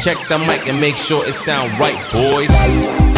Check the mic and make sure it sound right, boys.